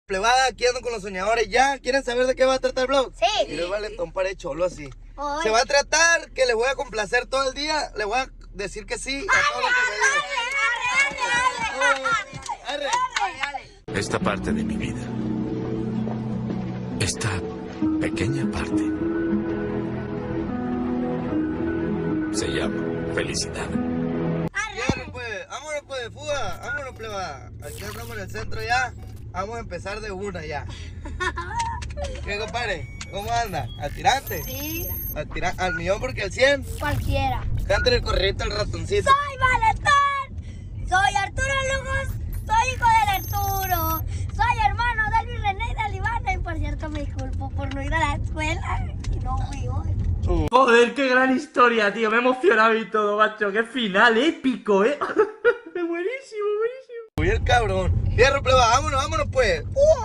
Plebada, aquí ando con los soñadores ya. ¿Quieren saber de qué va a tratar el blog? Sí. Y luego Valentón paré cholo así. Oy. Se va a tratar que le voy a complacer todo el día. Le voy a decir que sí a todo lo que me diga. Esta parte de mi vida, esta pequeña parte, se llama felicidad. Bien, pues, vámonos pues, fuga, vámonos plebada. Aquí andamos en el centro ya. Vamos a empezar de una ya. ¿Qué compadre? ¿Cómo anda? ¿Al tirante? Sí. ¿Al millón porque al 100? Cualquiera. Cántale el corrido al ratoncito. Soy Valentón. Soy Arturo Lugos. Soy hijo del Arturo. Soy hermano de Luis René y de Alibana. Y por cierto me disculpo por no ir a la escuela. Y no fui hoy. Joder, qué gran historia, tío. Me he emocionado y todo, macho. Qué final épico, buenísimo, buenísimo. Uy, el cabrón. Fierro, plebada, vámonos pues.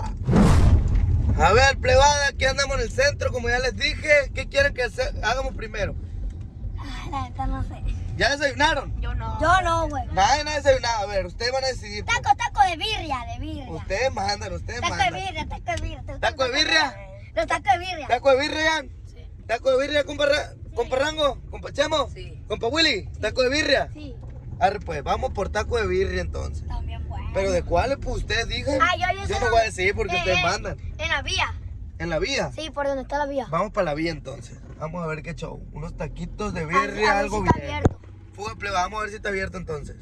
A ver, plebada, aquí andamos en el centro, como ya les dije. ¿Qué quieren que hagamos primero? Ay, la neta no sé. ¿Ya desayunaron? Yo no, güey. Nadie ha desayunado. A ver, ustedes van a decidir. Taco de birria, Ustedes mandan. Taco de birria. ¿Taco de birria? Los tacos de birria. ¿Taco de birria, Jan? Sí. ¿Taco de birria, compa Rango? ¿Compa Chemo? Sí. ¿Compa Willy? Sí. ¿Taco de birria? Sí. Arre, pues, vamos por taco de birria entonces. También bueno. ¿Pero de cuáles? Pues ustedes digan. Yo no voy a decir porque ustedes mandan. En la vía. ¿En la vía? Sí, por donde está la vía. Vamos para la vía entonces. Vamos a ver qué show. Unos taquitos de A ver birria, algo si está bien. abierto. Fuga, pleba, vamos a ver si está abierto entonces.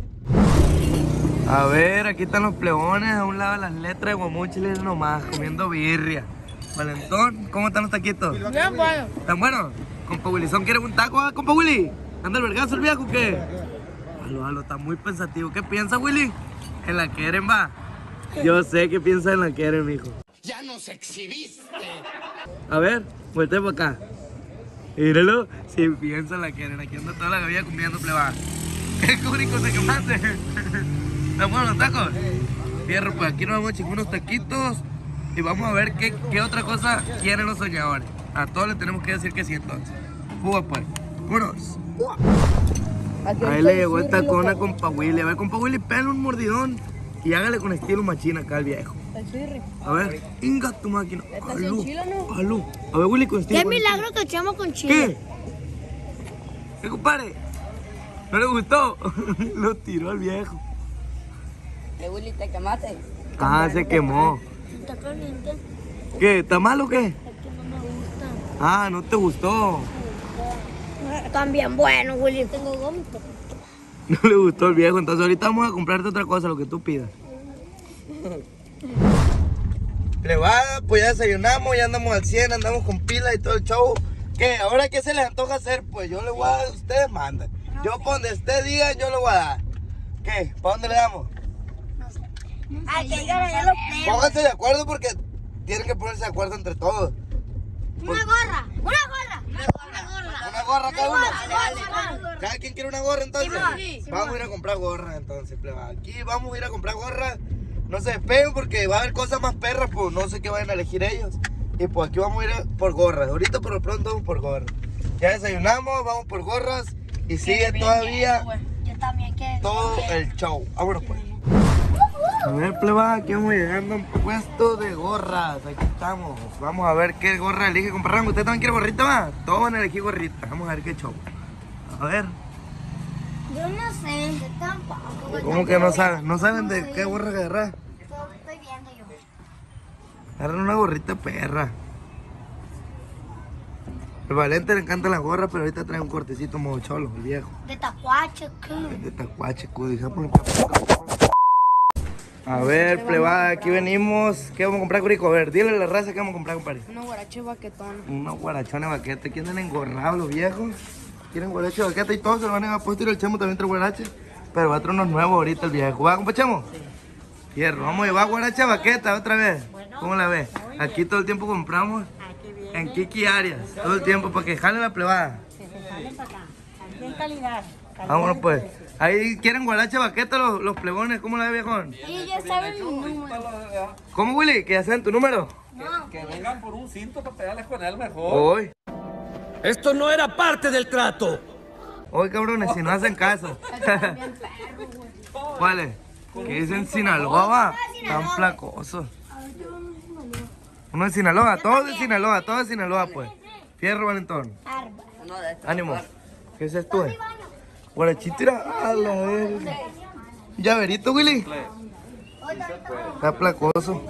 A ver, aquí están los plebones, a un lado de las letras de Guamúchiles nomás, comiendo birria. Valentón, ¿cómo están los taquitos? Bien bueno. ¿Están buenos? Compa Willizón, ¿quieres un taco, compa Willy? ¿Anda el vergazo el viejo o qué? Aló, está muy pensativo. ¿Qué piensa, Willy? ¿En la Keren va? Yo sé que piensa en la Keren, mijo. ¡Ya nos exhibiste! A ver, voltea para acá. Míralo, si piensa en la Keren. Aquí anda toda la gavilla comiendo, plebada. ¡Qué cúrico se quemaste! ¿Están buenos los tacos? Fierro, pues aquí nos vamos a chingar unos taquitos y vamos a ver qué otra cosa quieren los soñadores. A todos les tenemos que decir que sí entonces. Fuga pues. Vámonos. Ahí le llegó el tacón a compa Willy. A ver, compa Willy, pégale un mordidón y hágale con estilo machina acá al viejo. A ver, inga tu máquina. Alú. A ver, Willy, con estilo. Qué milagro que echamos con chile. ¿Qué? ¿Qué, compadre? ¿No le gustó? Lo tiró al viejo. Willy, ¿te quemaste? Ah, se quemó. Está caliente. ¿Qué? ¿Está mal o qué? Es que no me gusta. Ah, no te gustó. También bueno, Willy. Tengo vómito. No le gustó el viejo, entonces ahorita vamos a comprarte otra cosa, lo que tú pidas. Plebada, pues ya desayunamos, ya andamos al 100, andamos con pila y todo el show. ¿Qué? ¿Ahora qué se les antoja hacer? Pues yo le voy a dar, ustedes mandan. Yo por donde ustedes digan, yo le voy a dar. ¿Qué? ¿Para dónde le damos? No sé. Ay, que ya lo plebo. Pónganse de acuerdo porque tienen que ponerse de acuerdo entre todos. Una gorra. Una gorra cada uno. ¿Cada quien quiere una gorra entonces? Sí, vamos a ir a comprar gorras entonces, pleba. Aquí vamos a ir a comprar gorras. No se despeguen porque va a haber cosas más perras, pues no sé qué vayan a elegir ellos. Y pues aquí vamos a ir por gorras. Ahorita por lo pronto vamos por gorras. Ya desayunamos, vamos por gorras. Y sigue todavía Yo también quiero. todo el show. Vámonos pues. A ver, pleba, aquí vamos llegando a un puesto de gorras. Aquí estamos. Vamos a ver qué gorra elige comprar Rango. ¿Usted también quiere gorrita más? Todos van a elegir gorrita. Vamos a ver qué show. A ver. Yo no sé. Yo tampoco. ¿Cómo que no saben? ¿No saben de qué gorra agarrar? Estoy viendo yo. Agarran una gorrita perra. El Valente le encanta la gorra, pero ahorita trae un cortecito modo cholo, el viejo. De tacuache, De tacuache, dije, a ver, plebada, aquí venimos. ¿Qué vamos a comprar, Curico? A ver, dile a la raza que vamos a comprar, compadre. Unos guaraches baquetón. Unos guarachones baquetes. ¿Quieren engorrados los viejos? ¿Quieren guaraches baquetes? Y todos se lo van a puesto y el Chemo también trae guaraches. Pero va a traer unos nuevos ahorita el viejo. ¿Va, compa Chemo? Sí. Hierro, vamos a llevar guarache baqueta otra vez. ¿Cómo la ves? Aquí todo el tiempo compramos en Kiki Arias. Todo el tiempo para que jale la plebada. Que se sale para acá. Aquí en calidad. Vámonos pues. Ahí quieren guarache baqueta los plebones. ¿Cómo la ves, viejón? Y ya saben mi número. ¿Cómo, Willy? ¿Que ya saben tu número? Que vengan por un cinto para pegarles con él mejor. Hoy. Esto no era parte del trato. Hoy, cabrones, si no hacen caso. ¿Cuál es? Que dicen Sinaloa, va. Tan placosos. Uno de Sinaloa, todos de Sinaloa, todos de Sinaloa, pues. Fierro, Valentón. Arba. Ánimo. ¿Qué es esto, Guarachitira, a la verga. ¿Llaverito, Willy? Está placoso.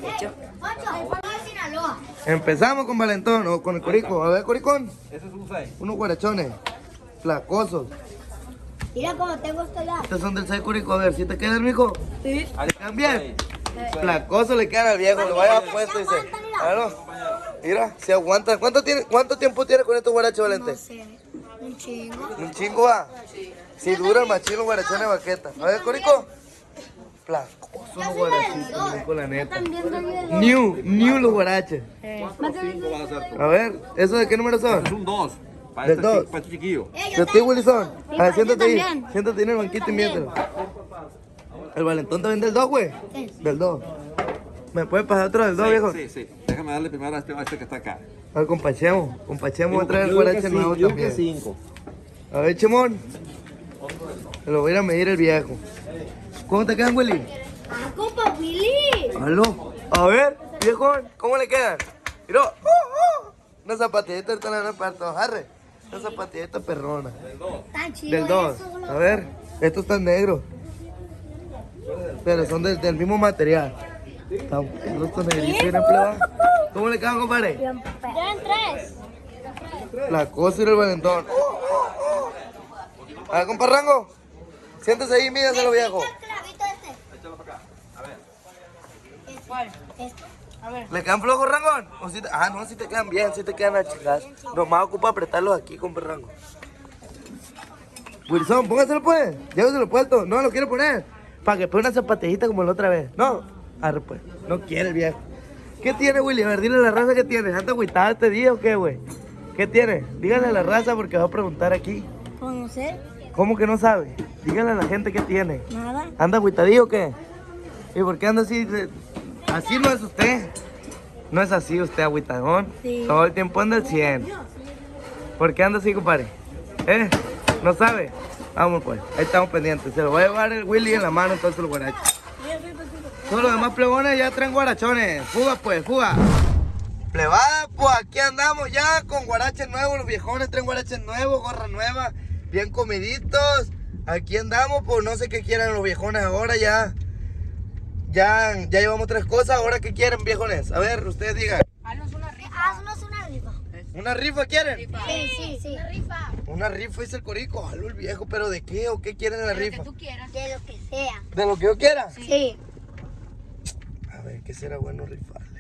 Empezamos con Valentón o con el Corico. A ver, Coricón. Ese es un 6. Unos guarachones. Placosos. Mira cómo tengo esto ya. Estos son del 6 Corico. A ver, ¿si te quedan, mijo? Sí. ¿Le quedan bien? Placoso le quedan al viejo. Lo vaya puesto, dice. Claro. Mira, se aguanta. ¿Cuánto tiempo tiene con estos guarachos, Valente? No sé. Un chingo. ¿Un chingo va? Si dura el machín los guarachones de baqueta. A ver, Corico. Placoso los guarachitos, Corico, la neta. New los guaraches. 4-5 vas a hacer tú. A ver, ¿esos de qué número son? Es un 2. Para Del este, dos. para este chiquillo. ¿De ti, Willy, son? A ver, siéntate ahí. también. Siéntate ahí en el banquito y miéntelo. ¿El Valentón también del 2, güey? Sí. Del 2. ¿Me puede pasar otro del 2, viejo? Sí, sí. Déjame darle primero a este que está acá. A ver, compachemos. Compachemos, voy a traer el guarache nuevo también. 5. A ver, Chemón. Se lo voy a ir a medir el viejo. ¿Cómo te quedan, Willy? Ah, compa Willy. Aló. A ver, viejo, ¿cómo le quedan? Mira. Una zapatillita, ahorita la van a parto. Arre. Una zapatillita perrona. Tan chido. Del 2. eso. A ver, estos están negros. Pero son del mismo material. Están estos negritos bien empleados. ¿Cómo le quedan, compadre? Bien, eran 3. La cosa y el Valentón. A ver, compa Rango. Siéntese ahí y mídaselo, viejo. Clavito este. Échalo para acá. A ver. ¿Cuál? Este. A ver. ¿Le quedan flojos, Rangón? ¿O si no, si te quedan bien, si te quedan a chicas. Nomás ocupa apretarlos aquí, compa Rango. Wilson, póngaselo pues. Lléveselo puesto. No, lo quiero poner. Para que ponga una zapatillita como la otra vez. No. Arre pues. No quiere el viejo. ¿Qué tiene, Willy? A ver, dile la raza que tiene. ¿Anda agüitado este día o qué, güey? ¿Qué tiene? Díganle a la raza porque va a preguntar aquí. Pues no sé. ¿Cómo que no sabe? Díganle a la gente qué tiene. Nada. ¿Anda agüitadillo o qué? ¿Y por qué anda así? Así no es usted. No es así usted, agüitadón. Sí. Todo el tiempo anda al 100. ¿Por qué anda así, compadre? ¿Eh? ¿No sabe? Vamos pues, ahí estamos pendientes. Se lo va a llevar el Willy en la mano entonces los guarachos. Todos los demás plebones ya traen guarachones. Fuga pues, fuga. Plebada, pues aquí andamos ya con guaraches nuevos. Los viejones traen guaraches nuevos, gorra nueva, bien comiditos. Aquí andamos, pues no sé qué quieran los viejones ahora ya. Ya llevamos 3 cosas. Ahora qué quieren, viejones. A ver, ustedes digan. Haznos una rifa. ¿Una rifa quieren? Sí. Una rifa. Una rifa, dice el Corico. Aló, el viejo, ¿pero de qué o qué quieren en la rifa? Quieras. De lo que sea. ¿De lo que yo quiera? Sí. A ver, ¿qué será bueno rifarle?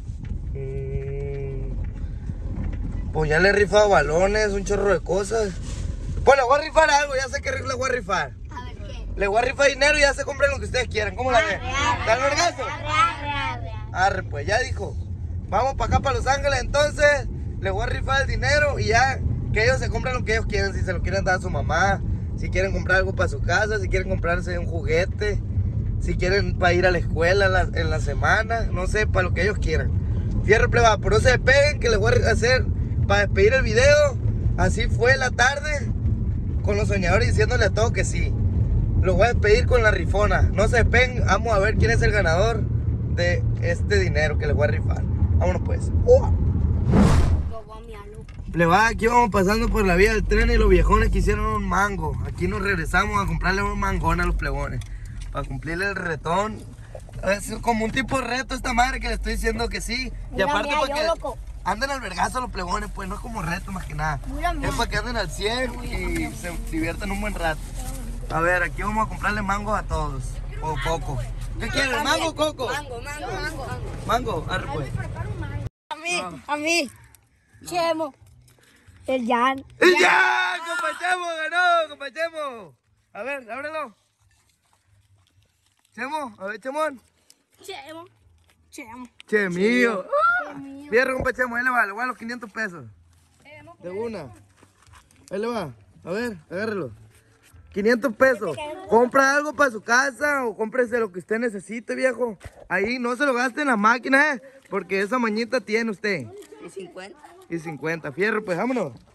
Pues ya le he rifado balones, un chorro de cosas. Pues le voy a rifar algo, ya sé que le voy a rifar. A ver qué. Le voy a rifar dinero y ya se compren lo que ustedes quieran. ¿Cómo la ven? ¿Dan orgasmo? Real. Arre, pues ya dijo. Vamos para acá, para Los Ángeles, entonces. Les voy a rifar el dinero y ya que ellos se compren lo que ellos quieren. Si se lo quieren dar a su mamá, si quieren comprar algo para su casa, si quieren comprarse un juguete, si quieren para ir a la escuela en la semana, no sé, para lo que ellos quieran. Fierro plebada, pero no se despeguen que les voy a hacer para despedir el video. Así fue la tarde con los soñadores diciéndole a todos que sí. Los voy a despedir con la rifona. No se despeguen, vamos a ver quién es el ganador de este dinero que les voy a rifar. Vámonos pues. Plebada, aquí vamos pasando por la vía del tren y los viejones quisieron un mango. Aquí nos regresamos a comprarle un mangón a los plebones para cumplirle el retón. Es como un tipo de reto esta madre que le estoy diciendo que sí. Y Mira, aparte mira, para yo, que loco. anden al vergazo los plebones, pues no es como reto más que nada. Mira, mira. Es para que anden al 100 y se diviertan un buen rato. A ver, aquí vamos a comprarle mango a todos. O coco. ¿Qué quieren? ¿Mango o coco? Mango. Mango, arre pues. A mí. Chemo. El Jan. ¡Y ya! ¡Compa Chemo ganó! ¡Compa Chemo! A ver, ábrelo. Chemo, a ver, Chemón. Chemo. Chemillo. Fierro, compa Chemo, ahí le va los 500 pesos. De una. Ahí le va. A ver, agárrelo. 500 pesos. Compra algo para su casa o cómprese lo que usted necesite, viejo. Ahí no se lo gaste en la máquina, porque esa mañita tiene usted. ¿Y 50? Y 50. Fierro, pues vámonos.